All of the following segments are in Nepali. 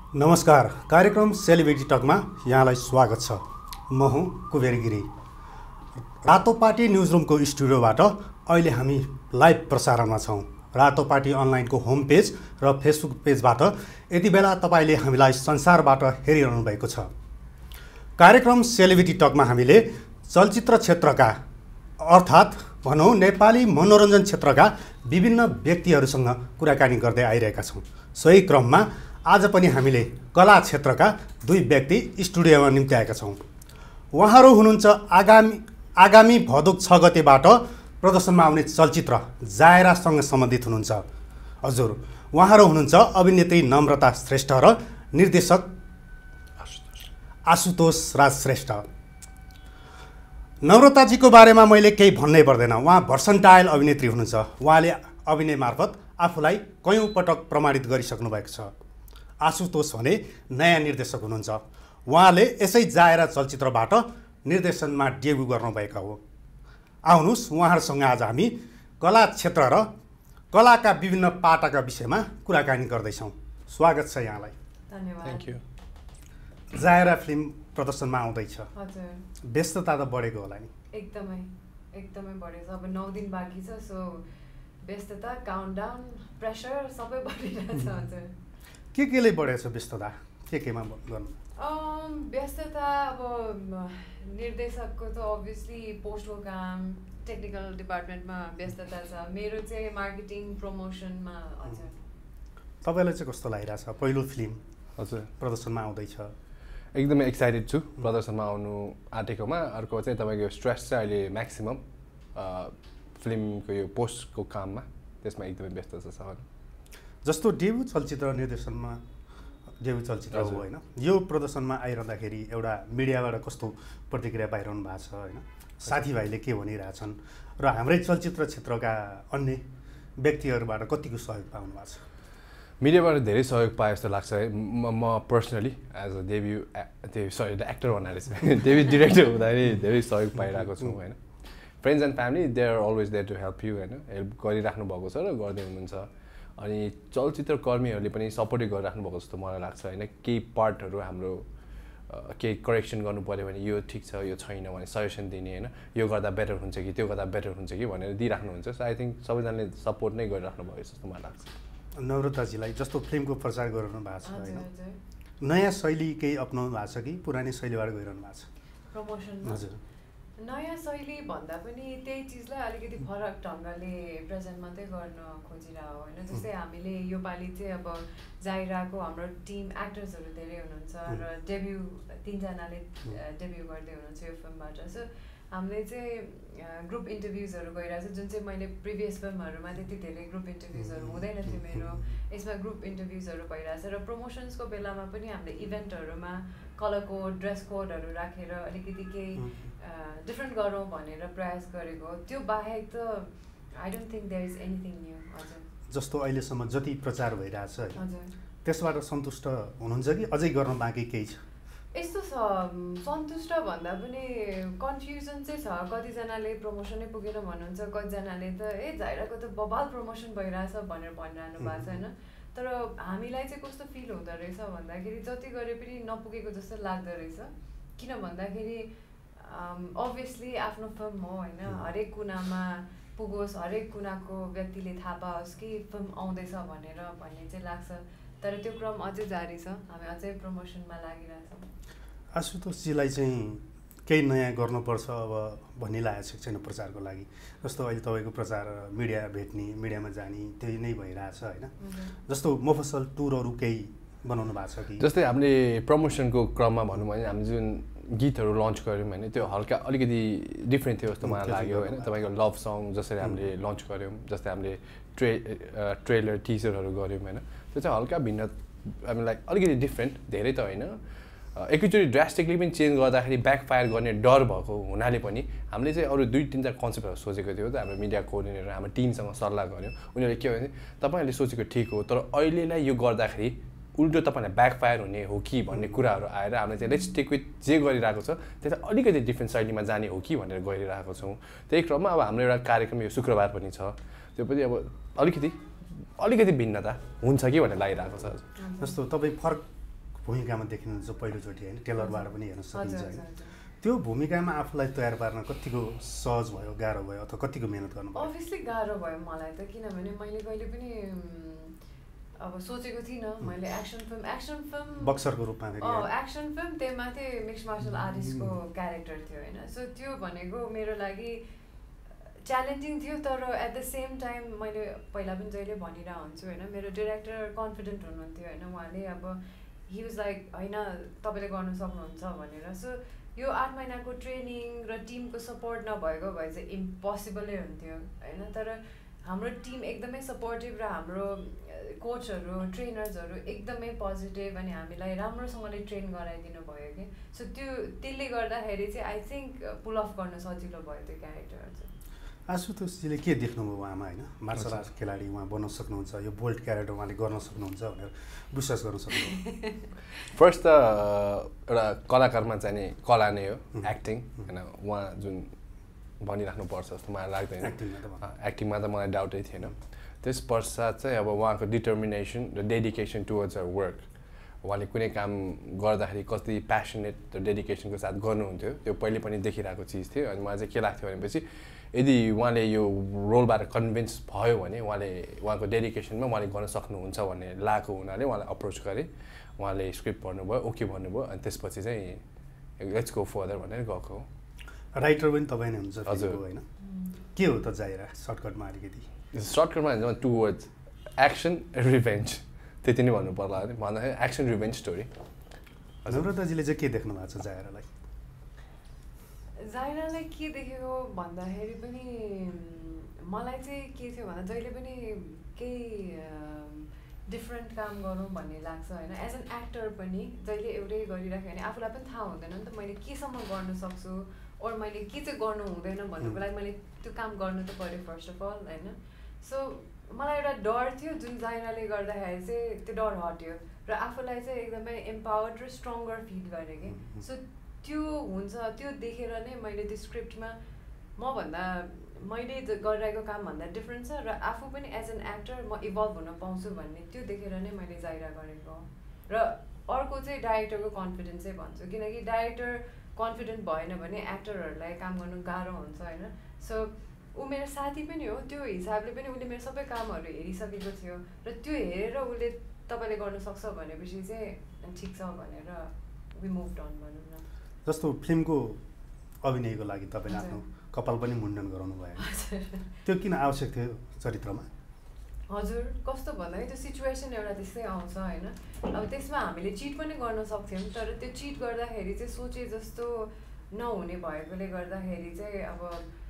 नमस्कार, कार्यक्रम सेलिब्रिटी टकमा यहाँलाई स्वागत छ। म हुँ कुबेर गिरी। रातोपाटी न्युजरुमको स्टुडियोबाट अहिले हामी लाइभ प्रसारणमा छौँ। रातोपाटी अनलाइनको होम पेज र फेसबुक पेजबाट यति बेला तपाईँले हामीलाई संसारबाट हेरिरहनु भएको छ। कार्यक्रम सेलिब्रिटी टकमा हामीले चलचित्र क्षेत्रका अर्थात् भनौँ नेपाली मनोरञ्जन क्षेत्रका विभिन्न व्यक्तिहरूसँग कुराकानी गर्दै आइरहेका छौँ। सोही क्रममा आज पनि हामीले कला क्षेत्रका दुई व्यक्ति स्टुडियोमा निम्ति आएका छौँ। उहाँहरू हुनुहुन्छ आगामी भदौ 6 गतेबाट प्रदर्शनमा आउने चलचित्र जायरासँग सम्बन्धित हुनुहुन्छ। हजुर, उहाँहरू हुनुहुन्छ अभिनेत्री नम्रता श्रेष्ठ र निर्देशक आशुतोष राज श्रेष्ठ। नम्रताजीको बारेमा मैले केही भन्नै पर्दैन। उहाँ भर्सन्टाइल अभिनेत्री हुनुहुन्छ। उहाँले अभिनय मार्फत आफूलाई कयौँ पटक प्रमाणित गरिसक्नु भएको छ। आशुतोष भने नयाँ निर्देशक हुनुहुन्छ। उहाँले यसै जायरा चलचित्रबाट निर्देशनमा डेब्यु गर्नुभएका हो। आउनुहोस्, उहाँहरूसँग आज हामी कला क्षेत्र र कलाका विभिन्न पाटाका विषयमा कुराकानी गर्दैछौँ। स्वागत छ यहाँलाई। धन्यवाद। Thank you. जायरा फिल्म प्रदर्शनमा आउँदैछ। हजुर, व्यस्तता त बढेको होला नि? एकदमै बढेछ। अब 9 दिन बाँकी छ, सो व्यस्तता, काउन्टडाउन, प्रेसर सबै बढिरहेछ। हजुर, केले बढेछ व्यस्तता? केमा गर्नु? व्यस्तता अब निर्देशकको त अभियसली पोस्टको काम, टेक्निकल डिपार्टमेन्टमा व्यस्तता छ। मेरो चाहिँ मार्केटिङ प्रमोसनमा। हजुर, तपाईँलाई चाहिँ कस्तो लागिरहेछ? पहिलो फिल्म हजुर प्रदर्शनमा आउँदैछ। एकदमै एक्साइटेड छु प्रदर्शनमा आउनु आँटेकोमा। अर्को चाहिँ तपाईँको स्ट्रेस चाहिँ अहिले म्याक्सिमम फिल्मको यो पोस्टको काममा, त्यसमा एकदमै व्यस्त छ सबै। जस्तो डेब्यु चलचित्र निर्देशनमा डेब्यु चलचित्र हो होइन, यो प्रदर्शनमा आइरहँदाखेरि एउटा मिडियाबाट कस्तो प्रतिक्रिया पाइरहनु भएको छ होइन? साथीभाइले के भनिरहेछन् र हाम्रै चलचित्र क्षेत्रका अन्य व्यक्तिहरूबाट कतिको सहयोग पाउनु भएको छ? मिडियाबाट धेरै सहयोग पाए जस्तो लाग्छ है। म पर्सनली एज अ एक्टर भन्नाले चाहिँ डेब्यु डिरेक्टर हुँदाखेरि धेरै सहयोग पाइरहेको छु होइन। Friends and family they are always there to help you होइन। हेल्प गरिराख्नु भएको छ र गर्दै हुनुहुन्छ। अनि चलचित्र कर्मीहरूले पनि सपोर्टै गरिराख्नु भएको जस्तो मलाई लाग्छ होइन। केही पार्टहरू हाम्रो केही करेक्सन गर्नु पऱ्यो भने यो ठिक छ, यो छैन भने सजेसन दिने होइन। यो गर्दा बेटर हुन्छ कि त्यो गर्दा बेटर हुन्छ कि भनेर दिइराख्नुहुन्छ। सो आई थिङ्क सबैजनाले सपोर्ट नै गरिराख्नु भएको जस्तो मलाई लाग्छ। नम्रताजीलाई जस्तो फिल्मको प्रचार गरिरहनु भएको छ होइन, नयाँ शैली केही अप्नाउनु भएको छ कि पुरानै शैलीबाट गइरहनु भएको छ? प्रमोसन। हजुर, नयाँ शैली भन्दा पनि त्यही चिजलाई अलिकति फरक ढङ्गले प्रेजेन्ट मात्रै गर्न खोजिरहेको होइन। जस्तै हामीले योपालि चाहिँ अब जायराको हाम्रो टिम एक्टर्सहरू धेरै हुनुहुन्छ र डेब्यु 3 जनाले डेब्यु गर्दै हुनुहुन्छ यो फिल्मबाट। सो हामीले चाहिँ ग्रुप इन्टरभ्युजहरू गइरहेको छ, जुन चाहिँ मैले प्रिभियस फिल्महरूमा त्यति धेरै ग्रुप इन्टरभ्युजहरू हुँदैन थियो मेरो। यसमा ग्रुप इन्टरभ्युजहरू भइरहेछ र प्रमोसन्सको बेलामा पनि हामीले इभेन्टहरूमा कलर कोड, ड्रेस कोडहरू राखेर अलिकति केही डिफ्रेन्ट गरौँ भनेर प्रयास गरेको। त्यो बाहेक त I don't think there is anything new. हजुर, जस्तो अहिलेसम्म जति प्रचार भइरहेछ हजुर, त्यसबाट सन्तुष्ट हुनुहुन्छ कि अझै गर्न बाँकी केही छ? यस्तो छ, सन्तुष्ट भन्दा पनि कन्फ्युजन चाहिँ छ। कतिजनाले प्रमोसनै पुगेन भन्नुहुन्छ, कतिजनाले त जायराको त बबाल प्रमोसन भइरहेछ भनेर भनिरहनु भएको छ होइन। तर हामीलाई चाहिँ कस्तो फिल हुँदो रहेछ भन्दाखेरि जति गरे पनि नपुगेको जस्तो लाग्दो रहेछ। किन भन्दाखेरि अभियसली आफ्नो फिल्म हो होइन, हरेक कुनामा पुगोस्, हरेक कुनाको व्यक्तिले थाहा पाओस् कि फिल्म आउँदैछ भनेर भन्ने चाहिँ लाग्छ। तर त्यो क्रम अझै जारी छ, हामी अझै प्रमोसनमा लागिरहेछौँ। आशुतोषजीलाई चाहिँ केही नयाँ गर्नुपर्छ अब भन्ने लागेको छैन प्रचारको लागि? जस्तो अहिले तपाईँको प्रचार मिडिया भेट्ने, मिडियामा जाने त्यही नै भइरहेछ होइन। जस्तो मफसल टुरहरू केही बनाउनु भएको छ कि? जस्तै हामीले प्रमोसनको क्रममा भनौँ भने हामी जुन गीतहरू लन्च गऱ्यौँ होइन, त्यो हल्का अलिकति डिफ्रेन्ट थियो जस्तो मलाई लाग्यो होइन। तपाईँको लभ सङ जसरी हामीले लन्च गऱ्यौँ, जस्तै हामीले ट्रेलर टिजरहरू गऱ्यौँ होइन, त्यो चाहिँ हल्का भिन्न, हामीलाई अलिकति डिफ्रेन्ट, धेरै त होइन। एकैचोटि ड्रास्टिकली पनि चेन्ज गर्दाखेरि ब्याकफायर गर्ने डर भएको हुनाले पनि हामीले चाहिँ अरू 2-3 कन्सेप्टहरू सोचेको थियो। हाम्रो मिडिया कोअर्डिनेटर, हाम्रो टिमसँग सल्लाह गऱ्यौँ। उनीहरूले के भने तपाईँहरूले सोचेको ठिक हो, तर अहिलेलाई यो गर्दाखेरि उल्टो तपाईँलाई ब्याकफायर हुने हो कि भन्ने कुराहरू आएर हामीले चाहिँ लेट्स टेक विथ जे गरिरहेको छ त्यसलाई अलिकति डिफ्रेन्ट शैलीमा जाने हो कि भनेर गइरहेको छौँ। त्यही क्रममा अब हाम्रो एउटा कार्यक्रम यो शुक्रबार पनि छ, त्यो पनि अब अलिकति भिन्नता हुन्छ कि भन्ने लागिरहेको छ। जस्तो तपाईँ फरक भूमिकामा देखिनुहुन्छ पहिलोचोटि होइन, टेलरबाट पनि हेर्न सकिन्छ होइन। त्यो भूमिकामा आफूलाई तयार पार्न कतिको सहज भयो, गाह्रो भयो, अथवा कतिको मेहनत गर्नु पर्यो? अभियसली गाह्रो भयो मलाई त, किनभने मैले कहिले पनि अब सोचेको थिइनँ मैले एक्सन फिल्म बक्सरको रूपमा एक्सन फिल्म त्यही माथि मिक्स मार्सल आर्टिस्टको क्यारेक्टर थियो होइन। सो त्यो भनेको मेरो लागि च्यालेन्जिङ थियो, तर एट द सेम टाइम मैले पहिला पनि जहिले भनिरहेको हुन्छु होइन, मेरो डिरेक्टर कन्फिडेन्ट हुनुहुन्थ्यो होइन, उहाँले अब हि वाज लाइक होइन तपाईँले गर्नु सक्नुहुन्छ भनेर। सो यो 8 महिनाको ट्रेनिङ र टिमको सपोर्ट नभएको भए चाहिँ इम्पोसिबलै हुन्थ्यो होइन। तर हाम्रो टिम एकदमै सपोर्टिभ र हाम्रो कोचहरू ट्रेनर्सहरू एकदमै पोजिटिभ अनि हामीलाई राम्रोसँगले ट्रेन गराइदिनु भयो कि। सो त्यसले गर्दाखेरि चाहिँ आई थिङ्क पुल अफ गर्न सजिलो भयो त्यो क्यारेक्टर चाहिँ। आशुतोषजीले के देख्नुभयो उहाँमा होइन, मार्सल आर्ट खेलाडी उहाँ बन्न सक्नुहुन्छ, यो बोल्ड क्यारेक्टर उहाँले गर्न सक्नुहुन्छ भनेर विश्वास गर्न सक्नुहुन्छ? फर्स्ट त एउटा कलाकारमा चाहिँ नि कला नै हो एक्टिङ होइन, उहाँ जुन भनिराख्नुपर्छ जस्तो मलाई लाग्दैन। एक्टिङमा त मलाई डाउटै थिएन। त्यस पश्चात चाहिँ अब उहाँको डिटर्मिनेसन र डेडिकेसन टुवर्ड्स अर वर्क, उहाँले कुनै काम गर्दाखेरि कति प्यासनेट र डेडिकेसनको साथ गर्नुहुन्थ्यो, त्यो पहिले पनि देखिरहेको चिज थियो। अनि मलाई चाहिँ के लाग्थ्यो भनेपछि यदि उहाँले यो रोलबाट कन्भिन्स भयो भने उहाँको डेडिकेसनमा उहाँले गर्न सक्नुहुन्छ भन्ने लागेको हुनाले उहाँलाई अप्रोच गरेँ, उहाँले स्क्रिप्ट पढ्नुभयो, ओके भन्नुभयो, अनि त्यसपछि चाहिँ लेट्स गो फर्दर भनेर गएको हो। राइटर पनि तपाईँ नै हुन्छ हजुर होइन? के हो त जाइरा सर्टकटमा अलिकति? सर्टकटमा टु वर्ड्स एक्सन रिभेन्ज, त्यति नै भन्नु पर्ला भने भन्दाखेरि एक्सन रिभेन्ज स्टोरी। नम्रताजीले चाहिँ के देख्नु भएको छ जाइरालाई? जाइरालाई के देखेको भन्दाखेरि पनि मलाई चाहिँ के थियो भन्दा जहिले पनि केही डिफ्रेन्ट काम गरौँ भन्ने लाग्छ होइन। एज एन एक्टर पनि जहिले एउटै गरिराख्यो भने आफूलाई पनि थाहा हुँदैन नि त मैले केसम्म गर्नु सक्छु और मैले के चाहिँ गर्नु हुँदैन भन्नुको लागि मैले त्यो काम गर्नु त पऱ्यो फर्स्ट अफ अल होइन। सो मलाई एउटा डर थियो जुन जाइराले गर्दाखेरि चाहिँ त्यो डर हट्यो र आफूलाई चाहिँ एकदमै एम्पावर्ड र स्ट्रङ्गर फिल गरेँ कि। सो त्यो हुन्छ, त्यो देखेर नै मैले त्यो स्क्रिप्टमा मभन्दा मैले गरिरहेको कामभन्दा डिफ्रेन्ट छ र आफू पनि एज एन एक्टर म इभल्भ हुन पाउँछु भन्ने त्यो देखेर नै मैले जाइरा गरेको। र अर्को चाहिँ डाइरेक्टरको कन्फिडेन्सै भन्छु, किनकि डाइरेक्टर कन्फिडेन्ट भएन भने एक्टरहरूलाई काम गर्नु गाह्रो हुन्छ होइन। सो ऊ मेरो साथी पनि हो, त्यो हिसाबले पनि उसले मेरो सबै कामहरू हेरिसकेको थियो र त्यो हेरेर उसले तपाईँले गर्नु सक्छ भनेपछि चाहिँ ठिक छ भनेर वी मुभ्ड अन भनौँ न। जस्तो फिल्मको अभिनयको लागि तपाईँले आफ्नो कपाल पनि मुण्डन गराउनु भयो, त्यो किन आवश्यक थियो चरित्रमा? हजुर कस्तो भन्दाखेरि त्यो सिचुएसन एउटा त्यस्तै आउँछ होइन। अब त्यसमा हामीले चिट पनि गर्न सक्थ्यौँ, तर त्यो चिट गर्दाखेरि चाहिँ सोचे जस्तो नहुने भएकोले गर्दाखेरि चाहिँ अब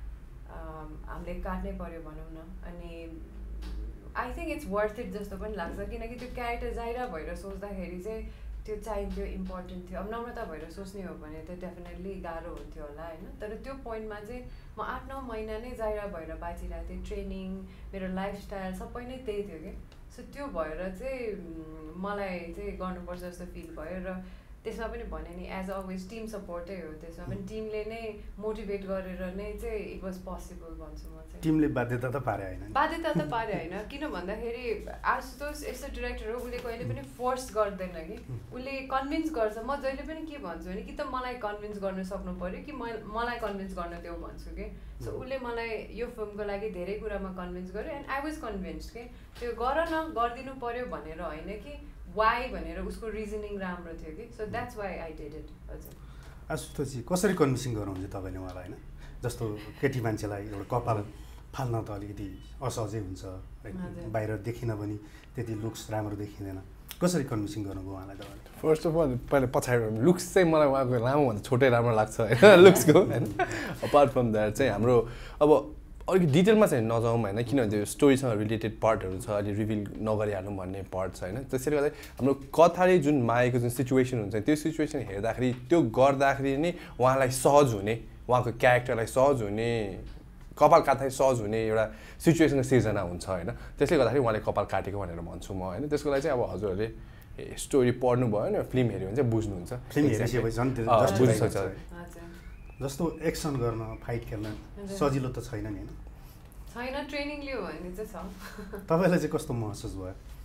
हामीले काट्नै पर्यो भनौँ न। अनि I think it's worth it जस्तो पनि लाग्छ, किनकि त्यो क्यारेक्टर जाइरा भएर सोच्दाखेरि चाहिँ त्यो चाहिन्थ्यो, इम्पोर्टेन्ट थियो। अब नम्रता भएर सोच्ने हो भने त डेफिनेटली गाह्रो हुन्थ्यो होला होइन। तर त्यो पोइन्टमा चाहिँ म 8-9 महिना नै जाइरा भएर बाँचिरहेको थिएँ, ट्रेनिङ मेरो लाइफस्टाइल सबै नै त्यही थियो कि। सो त्यो भएर चाहिँ मलाई चाहिँ गर्नुपर्छ जस्तो फिल भयो र त्यसमा पनि भने नि एज अलवेज टिम सपोर्टै हो, त्यसमा पनि टिमले नै मोटिभेट गरेर नै चाहिँ इट वाज पोसिबल भन्छु म चाहिँ। टिमले बाध्यता त पारे होइन? बाध्यता त पारे होइन, किन भन्दाखेरि आशुतोष यस्तो डिरेक्टर हो उसले कहिले पनि फोर्स गर्दैन कि, उसले कन्भिन्स गर्छ। म जहिले पनि के भन्छु भने कि त मलाई कन्भिन्स गर्न सक्नु पऱ्यो कि मलाई कन्भिन्स गर्न देऊ भन्छु कि। सो उसले मलाई यो फिल्मको लागि धेरै कुरामा कन्भिन्स गर्यो एन्ड आई वाज कन्भिन्स कि त्यो गर न गरिदिनु पऱ्यो भनेर होइन कि वाइ भनेर उसको रिजनिङ राम्रो थियो कि। So that's why I did it. हजुर आशुतोषजी कसरी कन्भिन्सिङ गर्नुहुन्छ तपाईँले उहाँलाई होइन? जस्तो केटी मान्छेलाई एउटा कपाल फाल्न त अलिकति असहजै हुन्छ, बाहिर देखिन पनि त्यति लुक्स राम्रो देखिँदैन, कसरी कन्भिन्सिङ गर्नुभयो उहाँलाई तपाईँले? फर्स्ट अफ अल पहिला पछाडि लुक्स चाहिँ मलाई उहाँको लामोभन्दा छोटै राम्रो लाग्छ होइन लुक्सको होइन। अपार्ट फ्रम द्याट चाहिँ हाम्रो अब अलिक डिटेलमा चाहिँ नजाउँ होइन, किनभने त्यो स्टोरीसँग रिलेटेड पार्टहरू छ, अहिले रिभिल नगरिहालौँ भन्ने पार्ट छ होइन। त्यसैले गर्दा हाम्रो कथाले जुन मागेको जुन सिचुएसन हुन्छ त्यो सिचुएसन हेर्दाखेरि त्यो गर्दाखेरि नै उहाँलाई सहज हुने, उहाँको क्यारेक्टरलाई सहज हुने, कपाल काट्दाखेरि सहज हुने एउटा सिचुएसनको सिर्जना हुन्छ होइन। त्यसले गर्दाखेरि उहाँले कपाल काटेको भनेर भन्छु म होइन। त्यसको लागि चाहिँ अब हजुरहरूले स्टोरी पढ्नु भयो भने फिल्म हेऱ्यो भने चाहिँ बुझ्नुहुन्छ, बुझ्नुहुन्छ। जस्तो एक्सन गर्न फाइट खेल्न सजिलो त छैन नि होइन? छैन, ट्रेनिङ लियो भने चाहिँ छ। तपाईँलाई चाहिँ कस्तो महसुस भयो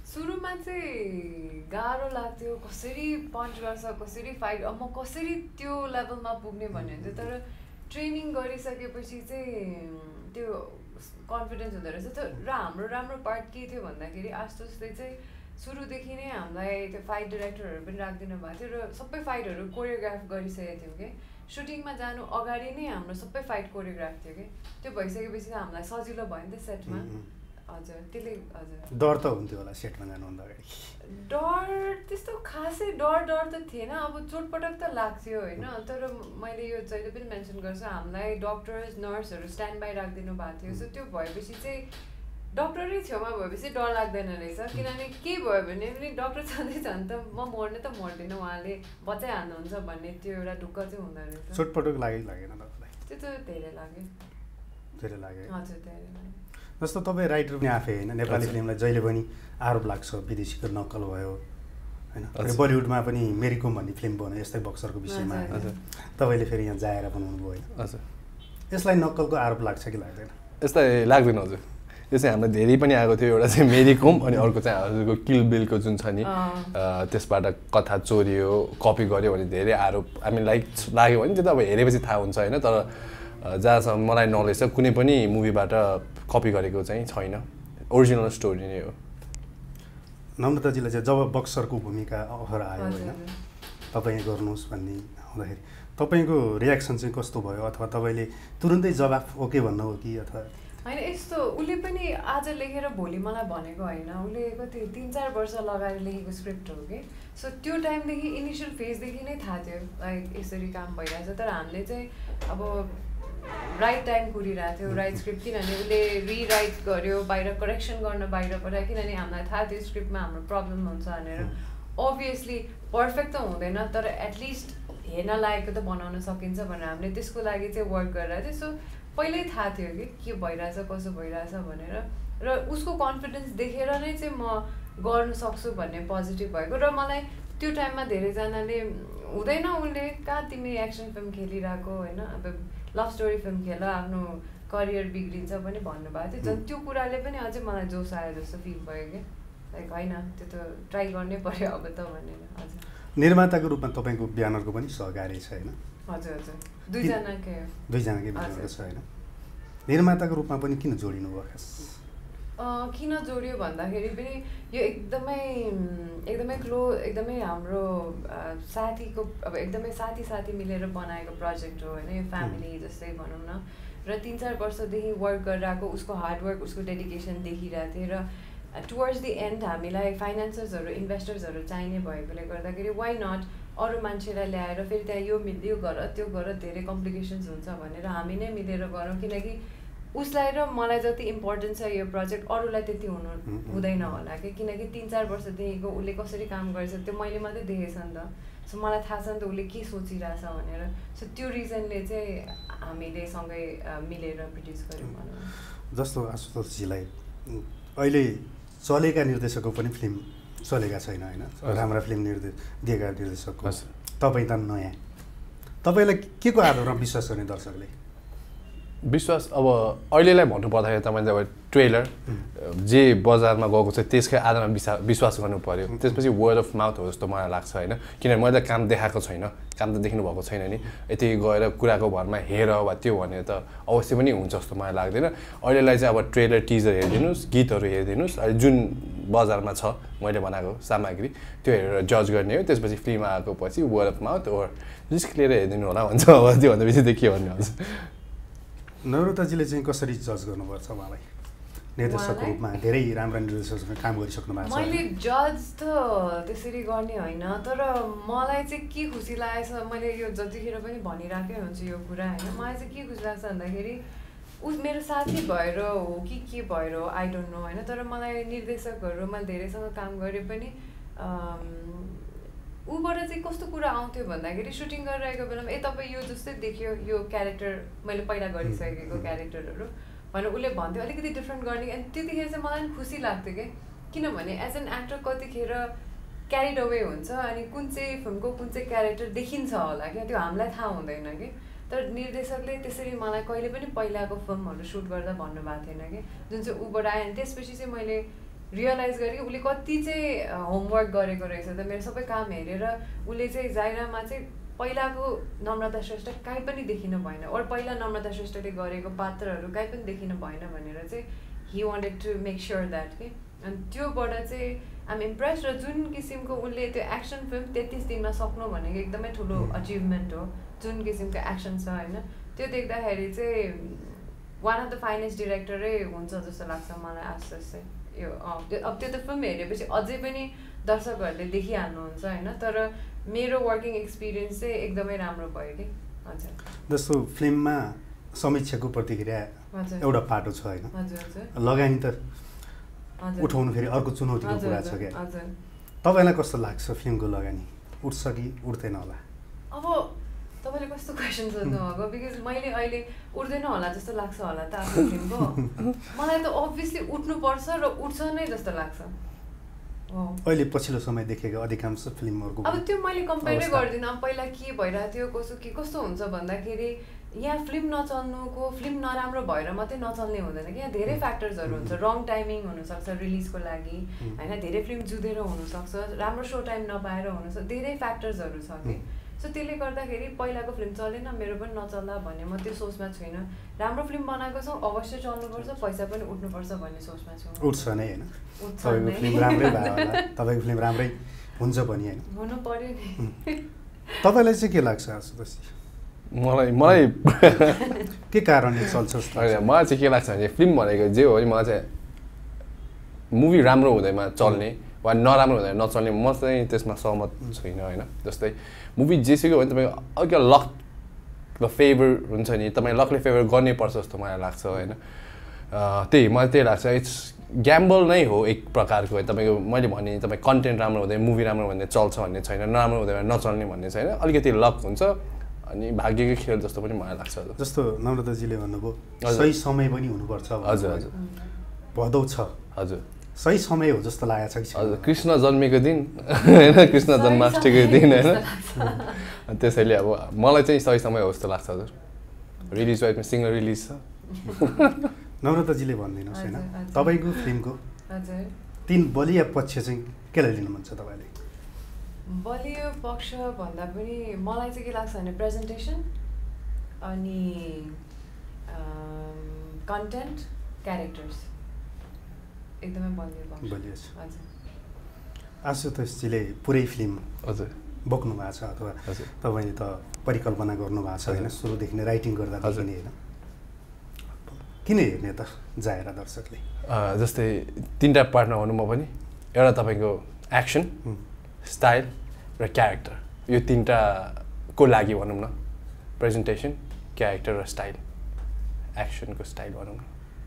सुरुमा चाहिँ गाह्रो लाग्थ्यो कसरी पन्च गर्छ कसरी फाइट अब म कसरी त्यो लेभलमा पुग्ने भन्ने थियो तर ट्रेनिङ गरिसकेपछि चाहिँ त्यो कन्फिडेन्स हुँदो रहेछ र हाम्रो राम्रो पार्ट के थियो भन्दाखेरि आशुतोषले चाहिँ सुरुदेखि नै हामीलाई त्यो फाइट डिरेक्टरहरू पनि राखिदिनु भएको थियो र सबै फाइटहरू कोरियोग्राफ गरिसकेको थियौँ कि सुटिङमा जानु अगाडि नै हाम्रो सबै फाइट कोरियोग्राफ थियो कि त्यो भइसकेपछि हामीलाई सजिलो भयो नि त सेटमा हजुर त्यसले हजुर डर त हुन्थ्यो होला सेटमा जानुभन्दा अगाडि डर त्यस्तो खासै डर त थिएन अब चोटपटक त लाग्थ्यो होइन तर मैले यो जहिले पनि मेन्सन गर्छु हामीलाई डक्टर्स नर्सहरू स्ट्यान्ड बाई राखिदिनु भएको थियो सो त्यो भएपछि चाहिँ डक्टरै छेउमा भएपछि डर लाग्दैन रहेछ किनभने केही भयो भने पनि डक्टर छँदैछ भने त म मर्ने त मर्दिनँ उहाँले बचाइहाल्नुहुन्छ भन्ने त्यो एउटा ढुक्क चाहिँ हुँदो रहेछ चोटपटक लागेन तपाईँलाई त्यो त धेरै लाग्यो धेरै लाग्यो हजुर धेरै लाग्यो जस्तो तपाईँ राइटर पनि आफै होइन नेपाली फिल्मलाई जहिले पनि आरोप लाग्छ विदेशीको नक्कल भयो होइन बलिउडमा पनि मेरी कोम भन्ने फिल्म बनायो यस्तै बक्सरको विषयमा तपाईँले फेरि यहाँ जाएर बनाउनु भयो होइन हजुर यसलाई नक्कलको आरोप लाग्छ कि लाग्दैन यसलाई लाग्दैन हजुर यो चाहिँ हामीलाई धेरै पनि आएको थियो एउटा चाहिँ मेरी कोम अनि अर्को चाहिँ हजुरको किल बिलको जुन छ नि त्यसबाट कथा चोरियो कपी गर्यो भने धेरै आरोप हामीलाई लाग्यो भने त्यो त अब हेरेपछि थाहा हुन्छ होइन तर जहाँसम्म मलाई नलेज छ कुनै पनि मुभीबाट कपी गरेको चाहिँ छैन ओरिजिनल स्टोरी नै हो नम्रताजीलाई चाहिँ जब बक्सरको भूमिका अफर आयो होइन तपाईँ गर्नुहोस् भन्ने आउँदाखेरि तपाईँको रियाक्सन चाहिँ कस्तो भयो अथवा तपाईँले तुरुन्तै जवाफ ओके भन्नु हो कि अथवा होइन यस्तो उसले पनि आज लेखेर भोलि मलाई भनेको होइन उसले कति 3-4 वर्ष लगाएर लेखेको स्क्रिप्ट हो कि सो त्यो टाइमदेखि इनिसियल फेजदेखि नै थाहा थियो लाइक यसरी काम भइरहेछ तर हामीले चाहिँ अब राइट टाइम कुरिरहेको थियो राइट स्क्रिप्ट किनभने उसले रिराइट गर्यो बाहिर करेक्सन गर्न बाहिर पठायो किनभने हामीलाई थाहा थियो स्क्रिप्टमा हाम्रो प्रब्लम हुन्छ भनेर अभियसली पर्फेक्ट त हुँदैन तर एटलिस्ट हेर्न लायकको त बनाउन सकिन्छ भनेर हामीले त्यसको लागि चाहिँ वर्क गरिरहेको थियो सो पहिल्यै थाहा थियो कि के भइरहेछ कसो भइरहेछ भनेर र उसको कन्फिडेन्स देखेर नै चाहिँ म गर्न सक्छु भन्ने पोजिटिभ भएको र मलाई त्यो टाइममा धेरैजनाले हुँदैन उसले कहाँ तिमी एक्सन फिल्म खेलिरहेको होइन अब लभ स्टोरी फिल्म खेल आफ्नो करियर बिग्रिन्छ पनि भन्नुभएको थियो झन् त्यो कुराले पनि अझै मलाई जोस आयो जस्तो फिल भयो कि लाइक होइन त्यो त ट्राई गर्नै पर्यो अब त भनेर हजुर निर्माताको रूपमा तपाईँको ब्यानरको पनि सहकारी छ होइन हजुर हजुर दुईजनाकै ब्यानर छ होइन निर्माताको रूपमा पनि किन जोडिनु भयो खास किन जोड्यो भन्दाखेरि पनि यो एकदमै एकदमै हाम्रो साथीको अब एकदमै साथी मिलेर बनाएको प्रोजेक्ट हो होइन यो फ्यामिली जस्तै भनौँ न र 3-4 वर्षदेखि वर्क गरिरहेको उसको हार्डवर्क उसको डेडिकेसन देखिरहेको थिएँ र टुवर्ड्स दि एन्ड हामीलाई फाइनेन्सर्सहरू इन्भेस्टर्सहरू चाहिने भएकोले गर्दाखेरि वाइ नट अरू मान्छेलाई ल्याएर फेरि त्यहाँ यो गर त्यो गर धेरै कम्प्लिकेसन्स हुन्छ भनेर हामी नै मिलेर गरौँ किनकि उसलाई र मलाई जति इम्पोर्टेन्ट छ यो प्रोजेक्ट अरूलाई त्यति हुँदैन होला कि किनकि 3-4 वर्षदेखिको उसले कसरी काम गरेछ त्यो मैले मात्रै देखेछ नि त सो मलाई थाहा छ नि त उसले के सोचिरहेछ भनेर सो त्यो रिजनले चाहिँ हामीले सँगै मिलेर प्रड्युस गऱ्यौँ भनौँ जस्तो आशुतोषजीलाई अहिले चलेका निर्देशकको पनि फिल्म चलेका छैन होइन राम्रा फिल्म दिएका निर्देशकको तपाईँ त नयाँ तपाईँलाई के को आधारमा विश्वास गर्ने दर्शकले विश्वास अब अहिलेलाई भन्नुपर्दाखेरि तपाईँले अब ट्रेलर जे बजारमा गएको छ त्यसकै आधारमा विश्वास गर्नु पऱ्यो त्यसपछि वर्ड अफ माउथ हो जस्तो मलाई लाग्छ होइन किनभने मैले त काम देखाएको छैन काम त देख्नु भएको छैन नि यति गएर कुराको भरमा हेर वा त्यो भनेर त अवश्य पनि हुन्छ जस्तो मलाई लाग्दैन अहिलेलाई चाहिँ अब ट्रेलर टिजर हेरिदिनुहोस् गीतहरू हेरिदिनुहोस् अहिले जुन बजारमा छ मैले बनाएको सामग्री त्यो हेरेर जज गर्ने हो त्यसपछि फिल्म आएको पछि word of mouth or risk लिएर हेरिदिनु होला भन्छ अब त्योभन्दा बेसी त के भन्ने हुन्छ नम्रताजीले चाहिँ कसरी जज गर्नुपर्छ उहाँलाई निर्देशकको रूपमा धेरै राम्रा निर्देशकसँग काम गरिसक्नु भएको छ मैले जज त त्यसरी गर्ने होइन तर मलाई चाहिँ के खुसी लागेछ मैले यो जतिखेर पनि भनिरहेकै हुन्छु यो कुरा होइन मलाई चाहिँ के खुसी लाग्छ भन्दाखेरि मेरो साथी भएर हो कि के भएर हो आई डोन्ट नो होइन तर मलाई निर्देशकहरू मैले धेरैसँग काम गरेँ पनि ऊबाट चाहिँ कस्तो कुरा आउँथ्यो भन्दाखेरि सुटिङ गरिरहेको बेलामा तपाईँ यो जस्तै देखियो यो क्यारेक्टर मैले पहिला गरिसकेको क्यारेक्टरहरू भनेर उसले भन्थ्यो अलिकति डिफ्रेन्ट गर्ने अनि त्यतिखेर चाहिँ मलाई पनि खुसी लाग्थ्यो कि किनभने एज एन एक्टर कतिखेर क्यारिड अवे हुन्छ अनि कुन चाहिँ फिल्मको कुन चाहिँ क्यारेक्टर देखिन्छ होला क्या त्यो हामीलाई थाहा हुँदैन कि तर निर्देशकले त्यसरी मलाई कहिले पनि पहिलाको फिल्महरू सुट गर्दा भन्नुभएको थिएन कि जुन चाहिँ ऊबाट आयो अनि त्यसपछि चाहिँ मैले रियलाइज गरेँ उसले कति चाहिँ होमवर्क गरेको रहेछ त मेरो सबै काम हेरेर उसले चाहिँ जाइरामा चाहिँ पहिलाको नम्रता श्रेष्ठ कहीँ पनि देखिनु भएन और पहिला नम्रता श्रेष्ठले गरेको पात्रहरू कहीँ पनि देखिनु भएन भनेर चाहिँ he wanted to make sure that कि अनि त्योबाट चाहिँ आइम इम्प्रेस र जुन किसिमको उसले त्यो एक्सन फिल्म 33 दिनमा सक्नु भनेको एकदमै ठुलो अचिभमेन्ट हो जुन किसिमको एक्सन छ होइन त्यो देख्दाखेरि चाहिँ वान अफ द फाइनेस्ट डिरेक्टरै हुन्छ जस्तो लाग्छ मलाई आशा चाहिँ यो अब त्यो त फिल्म हेरेपछि अझै पनि दर्शकहरूले देखिहाल्नुहुन्छ होइन तर मेरो वर्किङ एक्सपिरियन्स चाहिँ एकदमै राम्रो भयो कि हजुर जस्तो फिल्ममा समीक्षाको प्रतिक्रिया एउटा पाटो छ होइन हजुर लगानी त उठाउनु फेरि अर्को चुनौतीको कुरा छ क्या तपाईँलाई कस्तो लाग्छ फिल्मको लगानी उठ्छ कि उठ्दैन होला अब तपाईँले कस्तो क्वेसन सोध्नु भएको बिकज मैले अहिले उठ्दैन होला जस्तो लाग्छ होला त आफ्नो फिल्मको मलाई त अभियसली उठ्नुपर्छ र उठ्छ नै जस्तो लाग्छ अहिले पछिल्लो समय देखेको अधिकांश फिल्महरूको अब त्यो मैले कम्पेयरै गर्दिनँ पहिला के भइरहेको थियो कस्तो हुन्छ भन्दाखेरि यहाँ फिल्म नचल्नुको फिल्म नराम्रो भएर मात्रै नचल्ने हुँदैन कि यहाँ धेरै फ्याक्टर्सहरू हुन्छ रङ टाइमिङ हुनसक्छ रिलिजको लागि होइन धेरै फिल्म जुधेर हुनसक्छ राम्रो सो टाइम नपाएर हुनसक्छ धेरै फ्याक्टर्सहरू छ कि सो त्यसले गर्दाखेरि पहिलाको फिल्म चलेन मेरो पनि नचल्दा भन्ने म त्यो सोचमा छुइनँ राम्रो फिल्म बनाएको छौँ अवश्य चल्नुपर्छ पैसा पनि उठ्नुपर्छ भन्ने सोचमा छु उठ्छ नै होइन तपाईँको फिल्म राम्रै भयो होला तपाईँको फिल्म राम्रै हुन्छ पनि होइन हुनु पर्यो नि तपाईँलाई चाहिँ के लाग्छ आशुतोषजी मलाई के कारणले चल्छ होइन मलाई चाहिँ के लाग्छ भने फिल्म भनेको जे हो नि मलाई चाहिँ मुभी राम्रो हुँदैमा चल्ने वा नराम्रो हुँदैन नचल्ने म चाहिँ त्यसमा सहमत छुइनँ होइन जस्तै मुभी जेसुकै हो भने तपाईँको अलिक लक फेभर हुन्छ नि तपाईँ लकले फेभर गर्नै पर्छ जस्तो मलाई लाग्छ होइन त्यही मलाई त्यही लाग्छ इट्स ग्याम्बल नै हो एक प्रकारको तपाईँको मैले भने तपाईँ कन्टेन्ट राम्रो हुँदैन मुभी राम्रो हुँदैन चल्छ भन्ने छैन नराम्रो हुँदैन नचल्ने भन्ने छैन अलिकति लक हुन्छ अनि भाग्यकै खेल जस्तो पनि मलाई लाग्छ जस्तो नम्रताजीले भन्नुभयो सही समय पनि हुनुपर्छ हजुर हजुर भदौ छ हजुर सही समय हो जस्तो लागेको छ कि हजुर कृष्ण जन्मेको दिन होइन कृष्ण जन्माष्टमीको दिन होइन त्यसैले अब मलाई चाहिँ सही समय हो जस्तो लाग्छ हजुर रिलिज वाइजमा सिङ्गल रिलिज छ नम्रताजीले भनिदिनुहोस् होइन तपाईँको फिल्मको 3 बलिया पक्ष चाहिँ केलाई लिनु मन छ तपाईँले बलियो पक्ष भन्दा पनि मलाई चाहिँ के लाग्छ भने प्रेजेन्टेसन अनि कन्टेन्ट क्यारेक्टर्स एकदमै बलियो छ हजुर आशुतोषजीले पुरै फिल्म हजुर बोक्नु भएको छ अथवा तपाईँले त परिकल्पना गर्नुभएको छ होइन सुरुदेखि नै राइटिङ गर्दादेखि नै होइन किन हेर्ने त जाएर दर्शकले जस्तै 3टा पार्टमा भनौँ म पनि एउटा तपाईँको एक्सन स्टाइल र क्यारेक्टर यो 3टाको लागि भनौँ न प्रेजेन्टेसन क्यारेक्टर र स्टाइल एक्सनको स्टाइल भनौँ न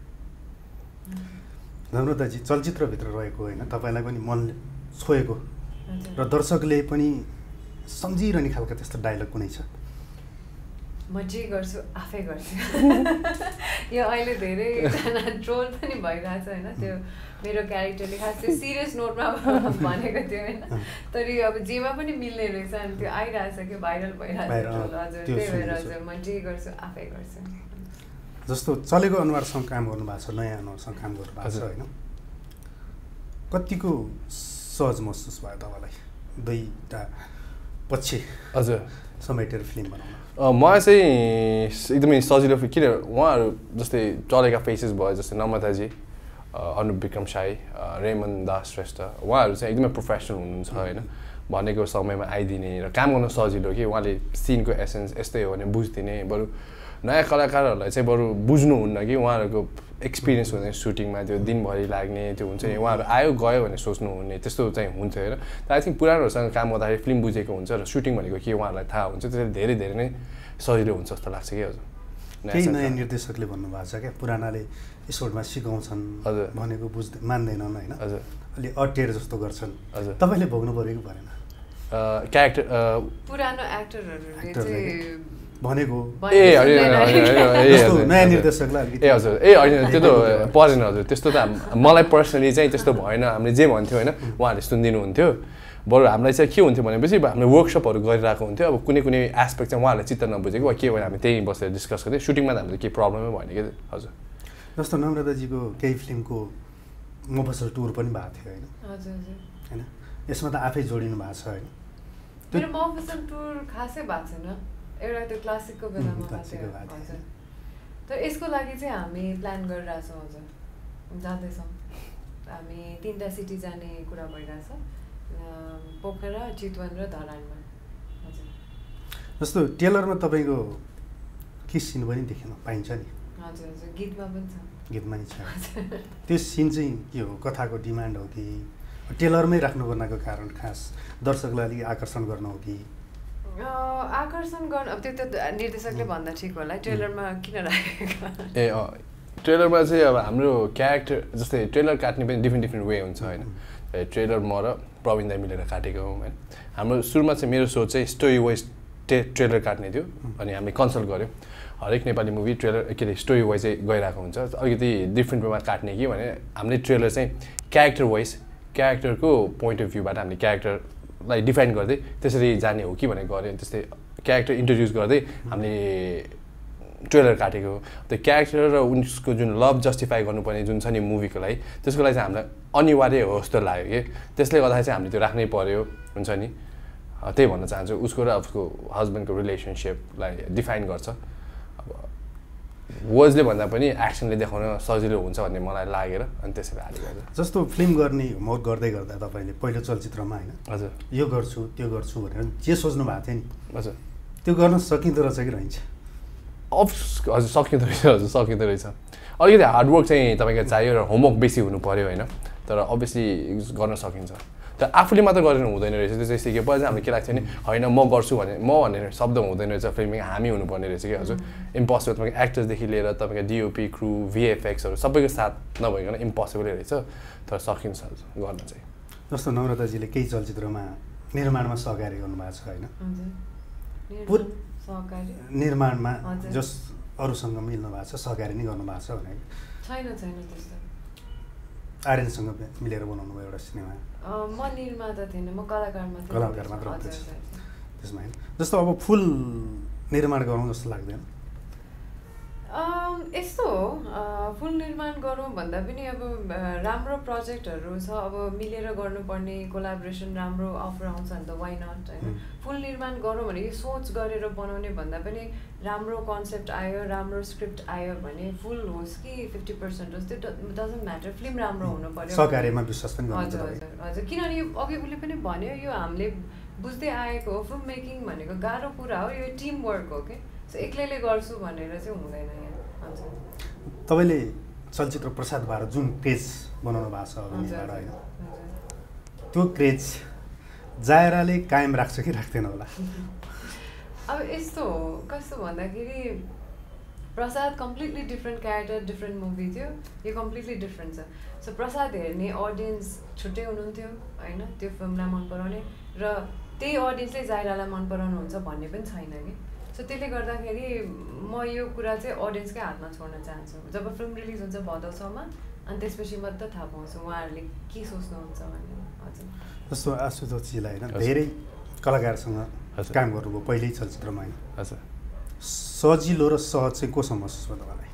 नम्रताजी चलचित्रभित्र रहेको होइन तपाईँलाई पनि मन छोएको र दर्शकले पनि सम्झिरहने खालको त्यस्तो डायलग कुनै छ म जे गर्छु आफै गर्छु यो अहिले धेरैजना ट्रोल पनि भइरहेछ होइन त्यो मेरो क्यारेक्टरले खास त्यो सिरियस नोटमा भनेको थियो होइन तर यो अब जेमा पनि मिल्ने रहेछ अनि त्यो आइरहेछ कि भाइरल भइरहेछ हजुर त्यही भएर हजुर म जे गर्छु आफै गर्छु जस्तो चलेको अनुहारसँग काम गर्नुभएको छ नयाँ अनुहारसँग काम गर्नुभएको छ होइन कतिको सहज महसुस भयो तपाईँलाई 2टा पक्ष हजुर समेटेर फिल्म बनाउन मलाई चाहिँ एकदमै सजिलो किन उहाँहरू जस्तै चलेका फेसेस भयो जस्तै नम्रताजी अनुप विक्रम साई रेमन दास श्रेष्ठ उहाँहरू चाहिँ एकदमै प्रोफेसनल हुनुहुन्छ होइन भनेको समयमा आइदिने र काम गर्न सजिलो कि उहाँले सिनको एसेन्स यस्तै हो भने बुझिदिने बरु नयाँ कलाकारहरूलाई चाहिँ बरु बुझ्नुहुन्न कि उहाँहरूको एक्सपिरियन्स हुँदैन सुटिङमा त्यो दिनभरि लाग्ने त्यो हुन्छ नि उहाँहरू आयो गयो भनेर सोच्नुहुने त्यस्तो चाहिँ हुन्थ्यो होइन तर आई थिङ्क पुरानोहरूसँग काम गर्दाखेरि फिल्म बुझेको हुन्छ र सुटिङ भनेको के उहाँहरूलाई थाहा हुन्छ त्यसले धेरै धेरै नै सजिलो हुन्छ जस्तो लाग्छ कि हजुर केही नयाँ निर्देशकले भन्नुभएको छ क्या पुरानाले एपिसोडमा सिकाउँछन् भनेको मान्दैनन् होइन हजुर अलि अटेर जस्तो गर्छन् हजुर तपाईँले भोग्नु पऱ्यो कि परेन क्यारेक्टर पुरानो एक्टरहरूले भनेको नयाँ निर्देशकलाई ए हजुर ए होइन त्यो त परेन हजुर त्यस्तो त मलाई पर्सनली चाहिँ त्यस्तो भएन हामीले जे भन्थ्यो होइन उहाँहरूले सुनिदिनुहुन्थ्यो बरु हामीलाई चाहिँ के हुन्थ्यो भनेपछि हामीले वर्कसपहरू गरिरहेको हुन्थ्यो अब कुनै कुनै एस्पेक्ट चाहिँ उहाँहरूले चित्त नबुझेको वा के भयो हामी त्यहीँ बसेर डिस्कस गर्थ्यौँ सुटिङमा त हामीले केही प्रब्लमै भएन कि हजुर जस्तो नम्रताजीको केही फिल्मको मोफसल टुर पनि भएको थियो होइन हजुर हजुर होइन यसमा त आफै जोडिनु भएको छ होइन मेरो मोफसल टुर खासै भएको छैन एउटा त्यो क्लासिकको बेलामा क्लासिकको भएको भएको थियो। हजुर तर यसको लागि चाहिँ हामी प्लान गरिरहेछौँ हजुर जाँदैछौँ हामी 3टा सिटी जाने कुरा भइरहेछ पोखरा चितवन र धरानमा हजुर जस्तो टेलरमा तपाईँको के सिन पनि देख्न पाइन्छ नि हजुर हजुर गीतमा पनि छ गीतमा नि छ त्यो सिन चाहिँ के हो कथाको डिमान्ड हो कि टेलरमै राख्नुपर्नेको कारण खास दर्शकलाई अलिक आकर्षण गर्न हो कि आकर्षण गर्न अब त्यो त निर्देशकले भन्दा ठिक होला ट्रेलरमा किन राखेको ए ट्रेलरमा चाहिँ अब हाम्रो क्यारेक्टर जस्तै ट्रेलर काट्ने पनि डिफ्रेन्ट वे हुन्छ होइन ट्रेलर म र प्रवीण दाइ मिलेर काटेको हौँ होइन हाम्रो सुरुमा चाहिँ मेरो सोच चाहिँ स्टोरी वाइज ट्रेलर काट्ने थियो अनि हामीले कन्सल्ट गऱ्यौँ हरेक नेपाली मुभी ट्रेलर के अरे स्टोरी वाइज चाहिँ गइरहेको हुन्छ अलिकति डिफ्रेन्ट वेमा काट्ने कि भने हामीले ट्रेलर चाहिँ क्यारेक्टर वाइज क्यारेक्टरको पोइन्ट अफ भ्यूबाट हामीले क्यारेक्टरलाई डिफाइन गर्दै त्यसरी जाने हो कि भनेर गऱ्यो त्यस्तै क्यारेक्टर इन्ट्रोड्युस गर्दै हामीले ट्रेलर काटेको त्यो क्यारेक्टर र उसको जुन लभ जस्टिफाई गर्नुपर्ने जुन छ नि मुभीको लागि त्यसको लागि चाहिँ हामीलाई अनिवार्य हो जस्तो लाग्यो कि त्यसले गर्दाखेरि चाहिँ हामीले त्यो राख्नै पर्यो हुन्छ नि त्यही भन्न चाहन्छु उसको र उसको हस्बेन्डको रिलेसनसिपलाई डिफाइन गर्छ अब वर्ड्सले भन्दा पनि एक्सनले देखाउन सजिलो हुन्छ भन्ने मलाई लागेर अनि त्यसैले हालेको जस्तो फिल्म गर्ने होमवर्क गर्दै गर्दा तपाईँले पहिलो चलचित्रमा होइन हजुर यो गर्छु त्यो गर्छु भनेर जे सोच्नु भएको थियो नि हजुर त्यो गर्न सकिँदो रहेछ कि रहन्छ हजुर सकिँदो रहेछ हजुर सकिँदो रहेछ अलिकति हार्डवर्क चाहिँ तपाईँको चाहियो र होमवर्क बेसी हुनु पऱ्यो होइन तर अभियसली गर्न सकिन्छ तर आफूले मात्र गरेर हुँदैन रहेछ त्यो चाहिँ सिकेपछि चाहिँ हामीले के लाग्छ भने होइन म गर्छु भने म भन्ने शब्द हुँदैन रहेछ फिल्मिङ हामी हुनुपर्ने रहेछ कि हजुर इम्पोसिबल तपाईँको एक्टर्सदेखि लिएर तपाईँको डिओपी क्रू भिएफएक्सहरू सबैको साथ नभइकन इम्पोसिबलै रहेछ तर सकिन्छ गर्न चाहिँ जस्तो नम्रताजीले केही चलचित्रमा निर्माणमा सहकारी गर्नुभएको छ होइन निर्माणमा जस अरूसँग मिल्नु भएको छ सहकारी नै गर्नुभएको छ भने छैन छैन त्यस्तो आर्यनसँग मिलेर बनाउनु भयो एउटा सिनेमा म निर्माता थिएन म कलाकार मात्र हुँदैछ त्यसमा होइन जस्तो अब फुल निर्माण गरौँ जस्तो लाग्दैन यस्तो हो फुल निर्माण गरौँ भन्दा पनि अब राम्रो प्रोजेक्टहरू छ अब मिलेर गर्नुपर्ने कोलाबोरेसन राम्रो अफर आउँछ भने त वाइ नट होइन फुल निर्माण गरौँ भने यो सोच गरेर बनाउने भन्दा पनि राम्रो कन्सेप्ट आयो राम्रो स्क्रिप्ट आयो भने फुल होस् कि 50% होस् त्यो डजन्ट म्याटर फिल्म राम्रो हुनु पर्यो सहकार्यमा विश्वास पनि हजुर हजुर हजुर किनभने यो अघि उसले पनि भन्यो यो हामीले बुझ्दै आएको हो फिल्म मेकिङ भनेको गाह्रो कुरा हो यो टिम वर्क हो कि सो एक्लैले गर्छु भनेर चाहिँ हुँदैन यहाँ हजुर तपाईँले चलचित्र प्रसाद भएर जुन क्रेज बनाउनु भएको छ अभिनयबाट होइन त्यो क्रेज जायराले कायम राख्छ कि राख्दैन होला अब यस्तो हो कस्तो भन्दाखेरि Prasad completely different character different movie थियो यो कम्प्लिटली डिफ्रेन्ट छ सो प्रसाद हेर्ने अडियन्स छुट्टै हुनुहुन्थ्यो होइन त्यो फिल्मलाई मन पराउने र त्यही अडियन्सले जायरालाई मन पराउनुहुन्छ भन्ने पनि छैन कि सो त्यसले गर्दाखेरि म यो कुरा चाहिँ अडियन्सकै हातमा छोड्न चाहन्छु जब फिल्म रिलिज हुन्छ भदौ 6 मा अनि त्यसपछि मात्र थाहा पाउँछु उहाँहरूले के सोच्नुहुन्छ भन्ने हजुर जस्तो आशुतोषजीलाई होइन धेरै कलाकारसँग काम गर्नुभयो पहिल्यै चलचित्रमा होइन हजुर सजिलो र सहज चाहिँ कोसँग महसुस भयो तपाईँलाई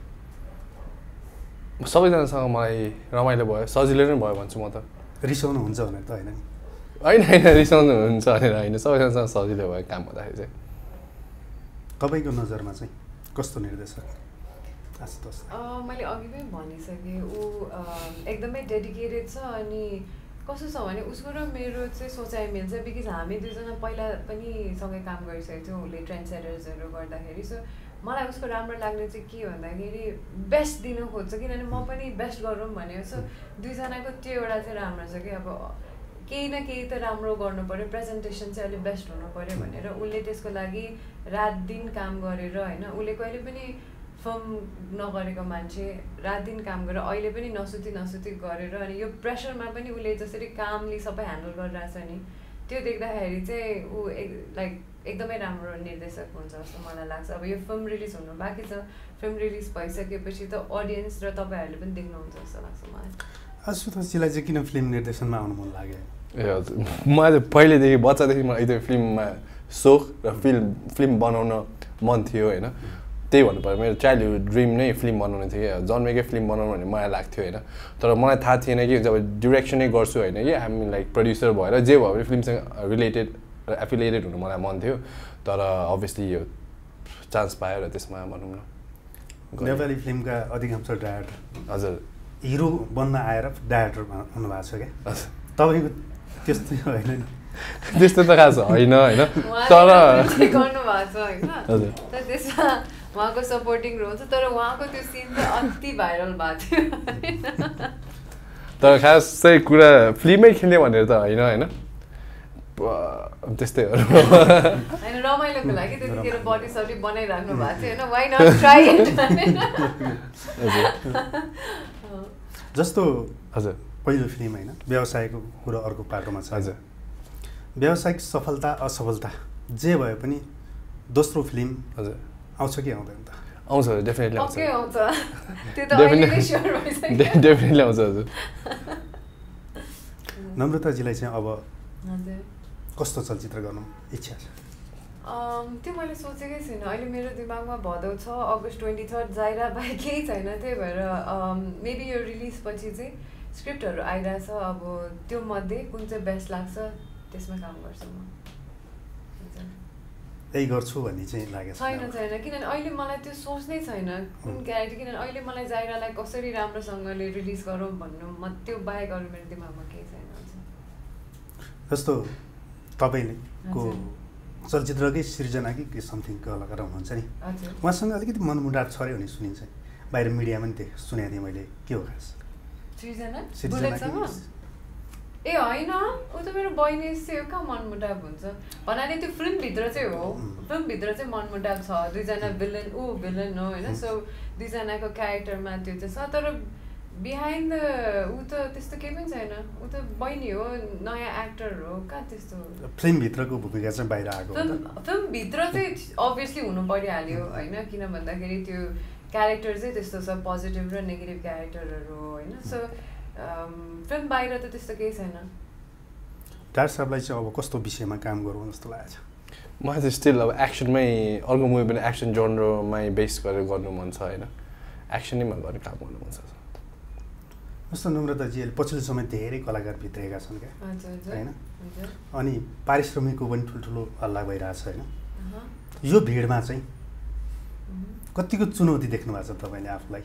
सबैजनासँग मलाई रमाइलो भयो सजिलो नै भयो भन्छु म त रिसाउनु हुन्छ भनेर त होइन नि होइन होइन रिसाउनु हुन्छ भनेर होइन सबैजनासँग सजिलो भयो काम गर्दाखेरि चाहिँ तपाईँको नजरमा चाहिँ कस्तो निर्देशक आशुतोष मैले अघि पनि भनिसकेँ ऊ एकदमै डेडिकेटेड छ अनि कस्तो छ भने उसको र मेरो चाहिँ सोचाइ मिल्छ बिकज हामी दुईजना पहिला पनि सँगै काम गरिसकेको थियौँ उसले ट्रेन्ड सेटर्सहरू गर्दाखेरि सो मलाई उसको राम्रो लाग्ने चाहिँ के भन्दाखेरि बेस्ट दिन खोज्छ किनभने म पनि बेस्ट गरौँ भनेको सो दुईजनाको त्यो एउटा चाहिँ राम्रो छ कि अब केही न केही त राम्रो गर्नु पऱ्यो प्रेजेन्टेसन चाहिँ अलिक बेस्ट हुनु पऱ्यो भनेर उसले त्यसको लागि रात दिन काम गरेर होइन उसले कहिले पनि फिल्म नगरेको मान्छे रात दिन काम गरेर अहिले पनि नसुती गरेर अनि यो प्रेसरमा पनि उसले जसरी कामले सबै ह्यान्डल गरिरहेछ नि त्यो देख्दाखेरि चाहिँ ऊ लाइक एकदमै राम्रो निर्देशक हुन्छ जस्तो मलाई लाग्छ अब यो फिल्म रिलिज हुनु बाँकी छ फिल्म रिलिज भइसकेपछि त अडियन्स र तपाईँहरूले पनि देख्नुहुन्छ जस्तो लाग्छ मलाई आशुतोषजीलाई चाहिँ किन फिल्म निर्देशनमा आउनु मन लाग्यो ए हजुर मलाई चाहिँ पहिलेदेखि बच्चादेखि मलाई एकदम फिल्ममा सोख र फिल्म बनाउन मन थियो होइन त्यही भन्नु पर्यो मेरो चाइल्डहुड ड्रिम नै फिल्म बनाउने थियो क्या जन्मेकै फिल्म बनाउनु भन्ने मलाई लाग्थ्यो होइन तर मलाई थाहा थिएन कि जब डिरेक्सनै गर्छु होइन कि हामी लाइक प्रड्युसर भएर जे भयो भने फिल्मसँग रिलेटेड र एफिलिएटेड हुनु मलाई मन थियो तर अभियसली यो चान्स पायो र त्यसमा भनौँ न नेपाली फिल्मका अधिकांश डाइरेक्टर हजुर हिरो बन्न आएर डाइरेक्टर हुनुभएको छ क्या तपाईँको त्यस्तै होइन नि त्यस्तो त खास होइन होइन तर गर्नुभएको छ होइन हजुर तर त्यसमा उहाँको सपोर्टिङ रोल छ तर उहाँको त्यो सिन चाहिँ अति भाइरल भएको थियो तर खास चाहिँ कुरा फिल्मै खेल्ने भनेर त होइन होइन त्यस्तैहरू होइन रमाइलोको लागि त्यतिखेर बडी सडी बनाइराख्नु भएको थियो होइन वाइ नट ट्राई जस्तो हजुर पहिलो फिल्म होइन व्यवसायको कुरो अर्को पाटोमा छ हजुर व्यावसायिक सफलता असफलता जे भए पनि दोस्रो फिल्म हजुर आउँछ कि आउँदैन त आउँछ डेफिनेटली आउँछ ओके आउँछ त्यो त अहिले नै स्योर भइसक्यो डेफिनेटली आउँछ हजुर नम्रताजीलाई चाहिँ अब हजुर कस्तो चलचित्र गर्नु इच्छा छ त्यो मैले सोचेकै छुइनँ अहिले मेरो दिमागमा भदौ छ अगस्त 23 जाइरा बाहेक केही छैन त्यही भएर मेबी यो रिलिज पछि चाहिँ स्क्रिप्टहरू आइरहेछ अब त्यो मध्ये कुन चाहिँ बेस्ट लाग्छ त्यसमा काम गर्छु म यही गर्छु भन्ने चाहिँ लागेको छैन छैन किनभने अहिले मलाई त्यो सोच्नै छैन कुन क्यारेक्टर किनभने अहिले मलाई जाइरालाई कसरी राम्रोसँगले रिलिज गरौँ भन्नु म त्यो बाहेक अरू मेरो दिमागमा केही छैन जस्तो तपाईँको चलचित्रकै सृजना कि समथिङ कलाकार हुनुहुन्छ नि उहाँसँग अलिकति मनमुटाव छ अरे भने सुनिन्छ बाहिर मिडियामा नि सुनेको थिएँ मैले के हो खास सृजना ए होइन ऊ त मेरो बहिनी चाहिँ कहाँ मनमुटाव हुन्छ भन्नाले त्यो फिल्मभित्र चाहिँ हो फिल्मभित्र चाहिँ मनमुटाव छ दुईजना भिलन भिलन हो होइन सो दुईजनाको क्यारेक्टरमा त्यो चाहिँ छ तर बिहाइन्ड द ऊ त त्यस्तो केही पनि छैन ऊ त बहिनी हो नयाँ एक्टर हो कहाँ त्यस्तो फिल्मभित्रको भूमिका चाहिँ बाहिर आएको फिल्मभित्र चाहिँ अभियसली हुनु परिहाल्यो होइन किन भन्दाखेरि त्यो क्यारेक्टर चाहिँ त्यस्तो छ पोजिटिभ र नेगेटिभ क्यारेक्टरहरू हो होइन सो फिल्म बाहिर त त्यस्तो केही छैन डाक्टर साहबलाई चाहिँ अब कस्तो विषयमा काम गरौँ जस्तो लागेको छ मलाई चाहिँ स्टिल अब एक्सनमै अर्को मुभी पनि एक्सन जनरमै बेस गरेर गर्नु मन छ होइन एक्सनैमा गर्ने काम गर्नु मन छ जस्तो नम्रताजीले पछिल्लो समय धेरै कलाकार भित्रिएका छन् क्या होइन अनि पारिश्रमिकको पनि ठुल्ठुलो हल्ला भइरहेछ होइन यो भिडमा चाहिँ कतिको चुनौती देख्नु भएको छ तपाईँले आफूलाई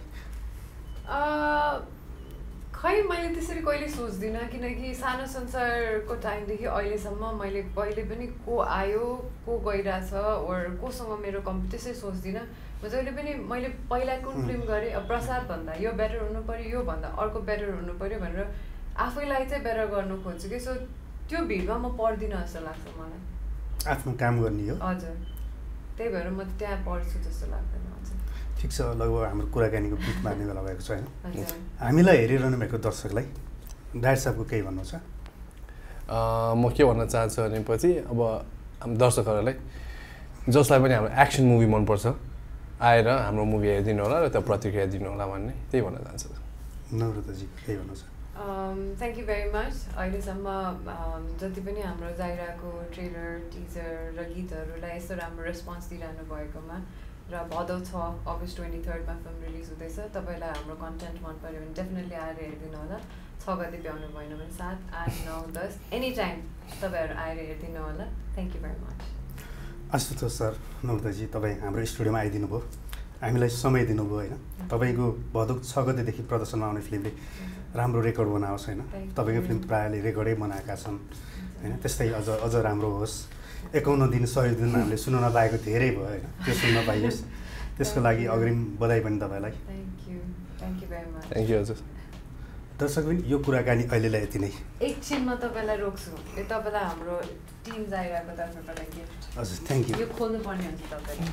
खै मैले त्यसरी कहिले सोच्दिनँ किनकि सानो संसारको टाइमदेखि अहिलेसम्म मैले कहिले पनि को आयो को गइरहेछ ओर कोसँग मेरो त्यसै सोच्दिनँ म जहिले पनि मैले पहिला कुन फिल्म गरेँ प्रसाद भन्दा यो बेटर हुनु पऱ्यो यो भन्दा अर्को बेटर हुनु पऱ्यो भनेर आफैलाई चाहिँ बेटर गर्नु खोज्छु कि सो त्यो भिडमा म पर्दिनँ जस्तो लाग्छ मलाई आफ्नो काम गर्ने हो हजुर त्यही भएर म त्यहाँ पढ्छु जस्तो लाग्दैन हजुर ठिक छ लगभग हाम्रो कुराकानीको बिट मार्ने बेला भएको छ होइन हामीलाई हेरिरहनु भएको दर्शकलाई डाक्टर साहबको केही भन्नु छ म के भन्न चाहन्छु भनेपछि अब हाम्रो दर्शकहरूलाई जसलाई पनि हाम्रो एक्सन मुभी मनपर्छ आएर हाम्रो मुभी हेरिदिनु होला र त्यो प्रतिक्रिया दिनु होला भन्ने त्यही भन्न चाहन्छु नम्रताजी केही भन्नु छ थ्याङ्क यू भेरी मच अहिलेसम्म जति पनि हाम्रो जाइराको ट्रेलर टिजर र गीतहरूलाई यस्तो राम्रो रेस्पोन्स दिइरहनु भएकोमा र भदौ 6 अगस्त 23मा फिल्म रिलिज हुँदैछ तपाईँलाई हाम्रो कन्टेन्ट मन पऱ्यो भने डेफिनेटली आएर हेरिदिनु होला 6 गते भ्याउनु भएन भने 7, 8, 9, 10 एनी टाइम तपाईँहरू आएर हेरिदिनु होला thank you very much Ashutosh sir Namrata ji तपाईँ हाम्रो स्टुडियोमा आइदिनु भयो हामीलाई समय दिनुभयो होइन तपाईँको भदौ 6 गतेदेखि प्रदर्शनमा आउने फिल्मले राम्रो रेकर्ड बनाओस् होइन तपाईँको फिल्म प्रायःले रेकर्डै बनाएका छन् होइन त्यस्तै अझ राम्रो होस् 51 दिन 100 दिन हामीले सुन्न नपाएको धेरै भयो होइन त्यो सुन्न पाइयोस् त्यसको लागि अग्रिम बधाई पनि तपाईँलाई थ्याङ्क यू हजुर दर्शक पनि यो कुराकानी अहिलेलाई यति नै एकछिनमा तपाईँलाई रोक्छु यो तपाईँलाई हाम्रो टिम जाइरहेको तर्फबाट गिफ्ट हजुर थ्याङ्क यू यो खोल्नु पर्ने हुन्छ तपाईँले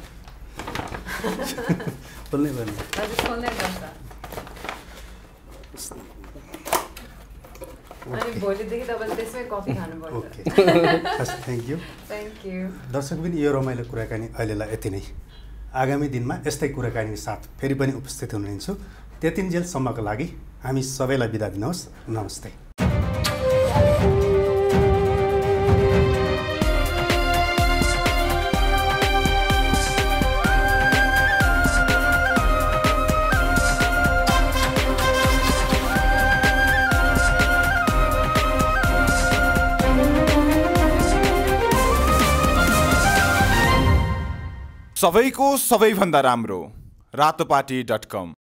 खोल्नै पर्ने हजुर खोल्नै पर्छ अनि भोलिदेखि तपाईँले त्यसमै कफी खानुपर्छ ओके थ्याङ्क यू दर्शक पनि यो रमाइलो कुराकानी अहिलेलाई यति नै आगामी दिनमा यस्तै कुराकानी साथ फेरि पनि उपस्थित हुनुहुन्छ त्यतिन्जेलसम्मको लागि हामी सबैलाई बिदा दिनुहोस् नमस्ते सबैको सबैभन्दा राम्रो रातोपाटी.com